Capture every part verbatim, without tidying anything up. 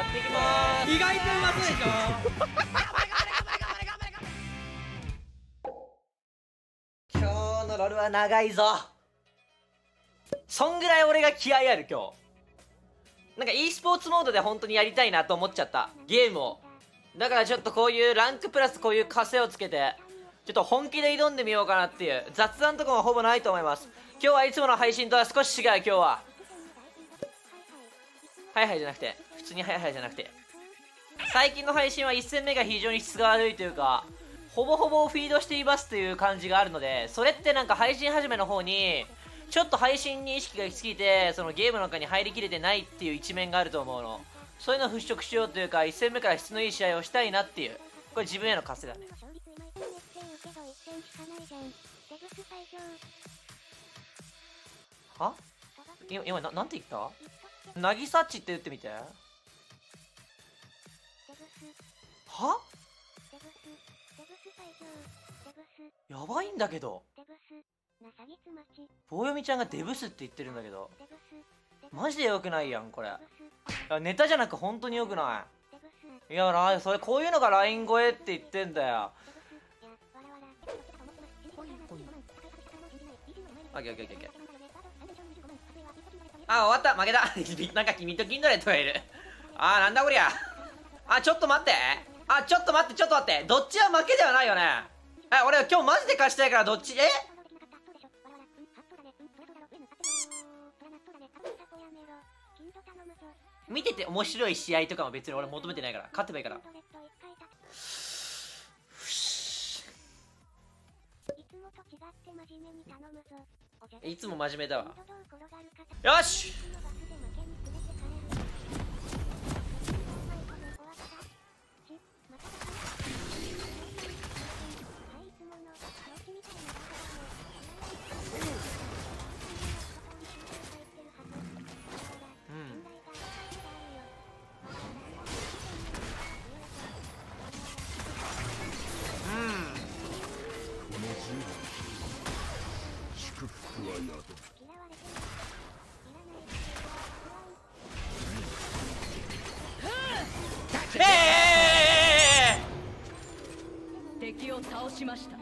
やっていきまーす。 意外とうまそうでしょ。 今日のロールは長いぞ。そんぐらい俺が気合いある今日。なんか e スポーツモードで本当にやりたいなと思っちゃったゲームを。だからちょっとこういうランクプラスこういう枷をつけてちょっと本気で挑んでみようかなっていう。雑談とかもほぼないと思います。今日はいつもの配信とは少し違う。今日ははいはいじゃなくて普通にはいはいじゃなくて、最近の配信はいっ戦目が非常に質が悪いというかほぼほぼフィードしていますという感じがあるので、それってなんか配信始めの方にちょっと配信に意識が行き過ぎてそのゲームの中に入りきれてないっていう一面があると思うの。そういうのを払拭しようというかいっ戦目から質のいい試合をしたいなっていう、これ自分への枷だね。は今今ななんて言った？なぎさっちって言ってみて。はやばいんだけど、棒読みちゃんがデブスって言ってるんだけどマジでよくないやんこれ。ネタじゃなく本当によくない。いやな、それこういうのがライン越えって言ってんだよ。オッケーオッケーオッケーオッケー。あ、終わった、負けた。なんか君とキンドレットがいる。あー、なんだこりゃ。あ、ちょっと待って。あ、ちょっと待ってちょっと待って、どっちは負けではないよね。え、俺今日マジで勝ちたいからどっち。え見てて面白い試合とかも別に俺求めてないから、勝てばいいから。いつも真面目だわ。よし敵を倒しました。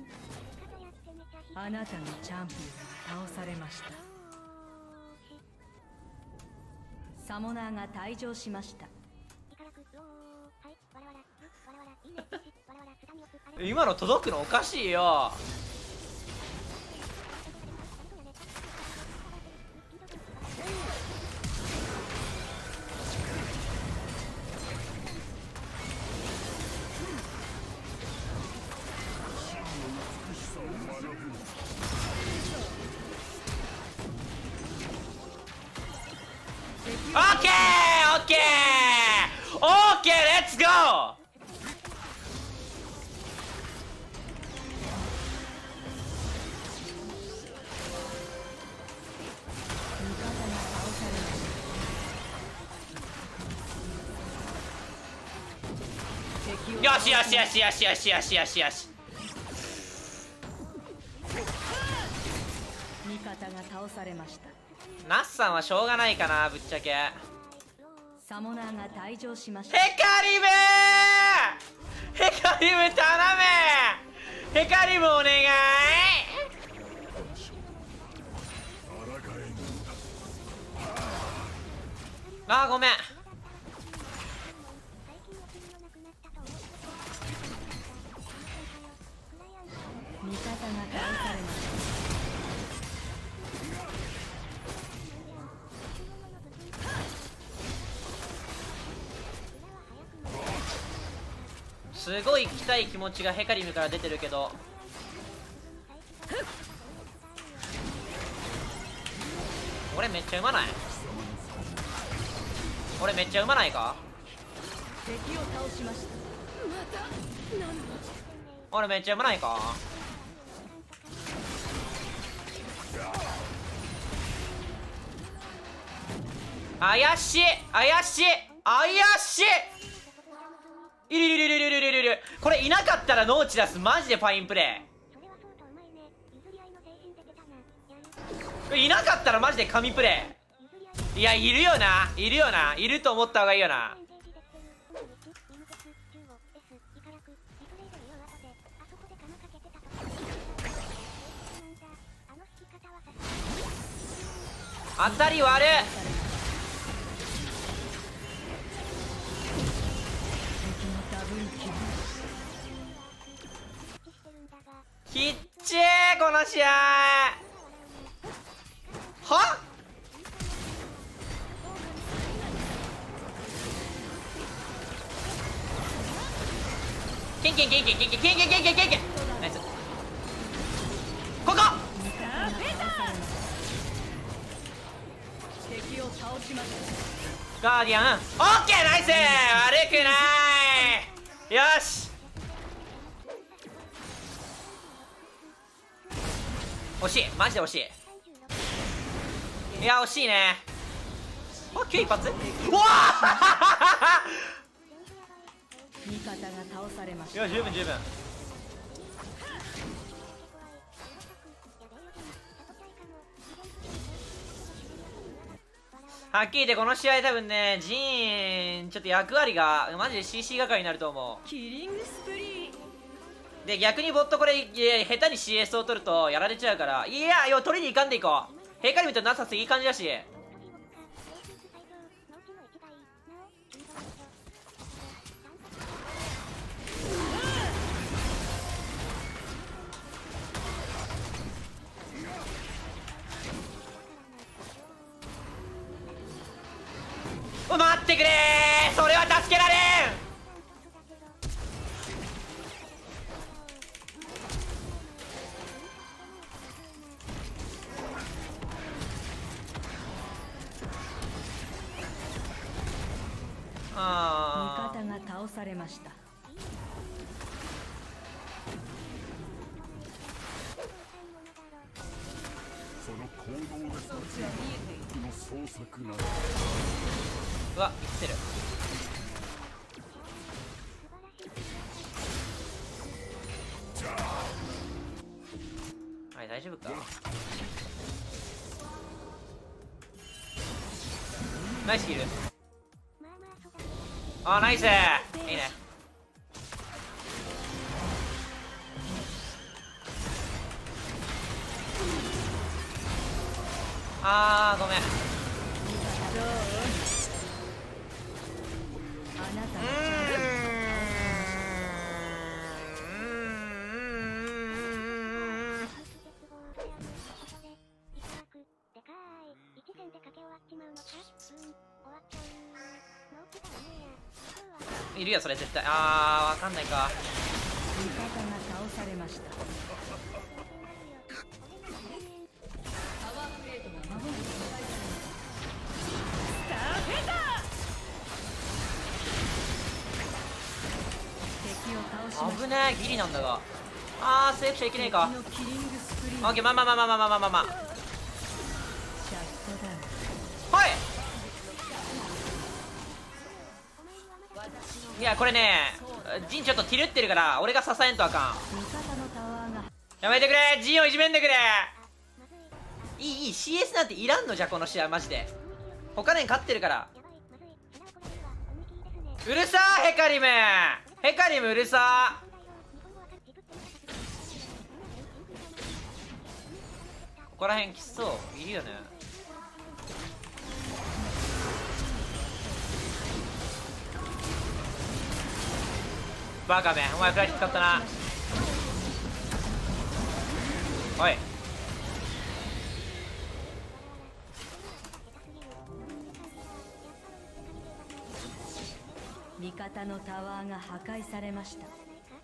あなたのチャンピオンが倒されました。サモナーが退場しました。 今の届くのおかしいよ。オッケーオッケーオッケーレッツゴー。よしよしよしよしよしよしよしよし。 味方が倒されました。 ナスさんはしょうがないかなぶっちゃけ。 サモナーが退場しました。 ヘカリムヘカリム頼め。ヘカリムお願い。あーごめん。 味方が倒されました。 すごい行きたい気持ちがヘカリムから出てるけど、俺めっちゃうまない？俺めっちゃうまないか？ 敵を倒しました。 俺めっちゃうまないか？怪しい怪しい怪しい。いるいるいるいるいるいるいる。これいなかったらノーチラスマジでファインプレー。いなかったらマジで神プレー。いやいるよないるよないると思った方がいいよな。 当たり悪い。きっちーこの試合はケンケンケンケンケンケンケンケンケンケンケンケンケンナイス。ここ敵を倒しました。 ガーディアンオッケーナイス。悪くないよし。惜しいマジで惜しい。いや惜しいね。あきゅう一発うわ味方が倒されましいや十分十分。はっきり言ってこの試合多分ねジーンちょっと役割がマジで シーシー 係になると思う。 キリングスプリー。 で逆にボットこれいや下手に シーエス を取るとやられちゃうから、いやよ取りに行かんでいこう。ヘイカリミとナサスいい感じだし。待ってくれー、それは助けられん。あ味方が倒されました。 その行動ですの創作など。 うわ生きてる。はい大丈夫か。ナイスキル。あナイスいいね。あーごめん。 あなたがいるよそれ絶対。あーわかんないか。 味方が倒されました。 危ねえギリなんだが。あーセーフしちゃいけねえか。 キリングスプリー。 オッケーまあまあまあまあまあまあまあまあまあシャットダウン。 はい。いやこれねジンちょっとティルってるから俺が支えんとあかん。 味方のタワーがやめてくれジンをいじめんでくれ。いいいい シーエス なんていらんのじゃこの試合マジで。他年勝ってるから。うるさーヘカリムヘカリムうるさー。ここら辺きつそういるよね。バカめお前フライ使ったな。おい味方のタワーが破壊されました。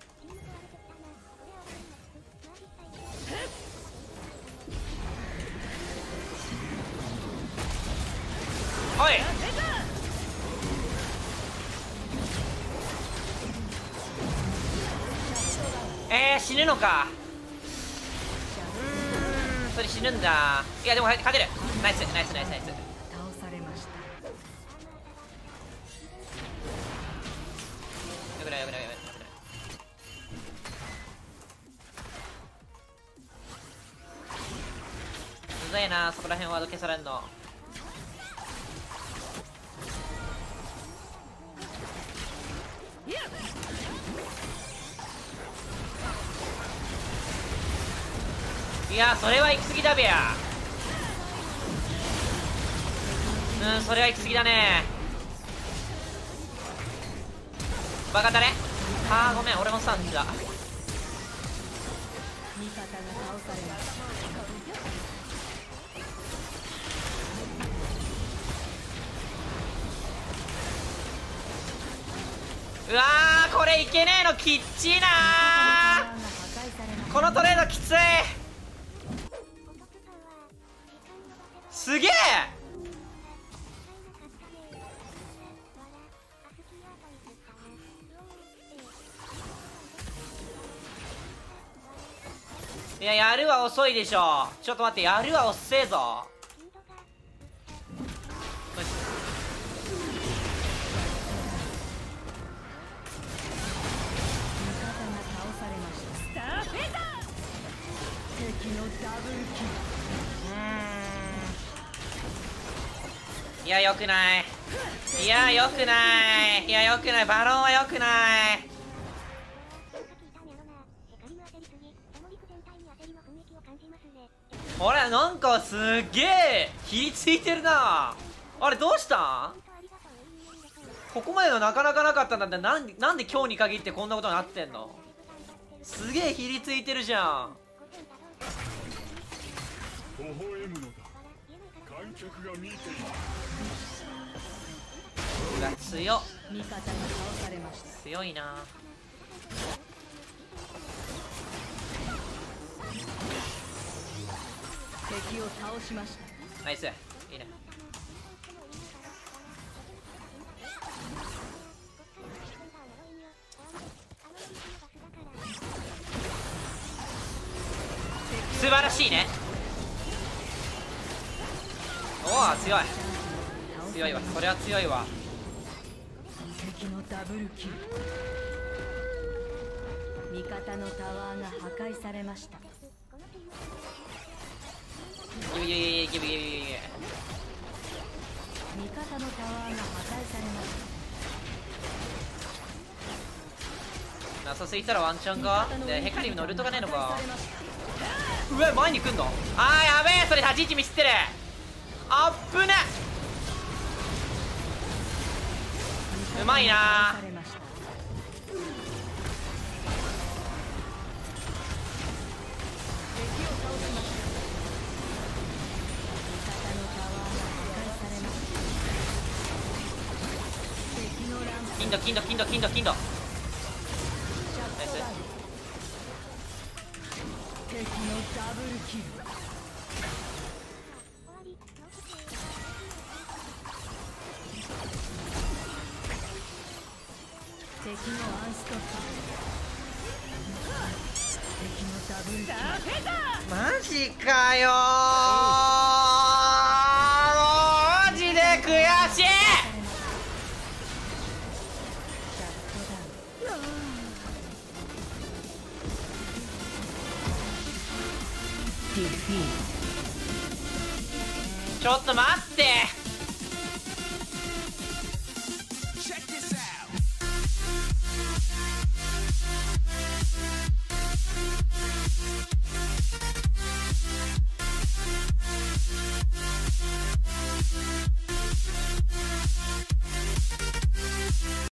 おいえー、死ぬのか。うーんそれ死ぬんだ。いやでも勝てる。ナイスナイスナイスナイス。 倒されました。 よくないよくないよくないよくない。うざいなそこら辺ワード消されんの。いやそれは行き過ぎだべや。 うんそれは行き過ぎだね。バカだね。あーごめん俺もさんじだ。 味方が倒されました。 うわーこれいけねえのきっちいなー。このトレードきつい。すげえ。いややるは遅いでしょ。ちょっと待ってやるは遅えぞ。いやよくない。いやよくない。いやよくない。バロンはよくない。あれなんかすっげえひりついてるな。あれどうしたん。ここまでのなかなかなかったんだって。なんでなんで今日に限ってこんなことになってんの。すげえひりついてるじゃん。 微笑むのだ。観客が見ている。 うわ強っ。 味方が倒されました。 強いな。 敵を倒しました。 ナイスいいね。素晴らしいね。おお強い強いわ。これは強いわ。 敵のダブルキル。味方のタワーが破壊されました。 ギブギブギブギブギブギブ。 味方のタワーが破壊されましなさすぎたらワンチャンか。でヘカリムのウルトがねえのか。うわ前に来んの。あーやべえそれ立ち位置ミスってる。あっぶね。うまいな。金土金土金土金土金土。ナイス。 敵のダブルキル。敵のアンストッパー。敵のダブルキル。 マジかよー。マジで悔しい。ちょっと待って。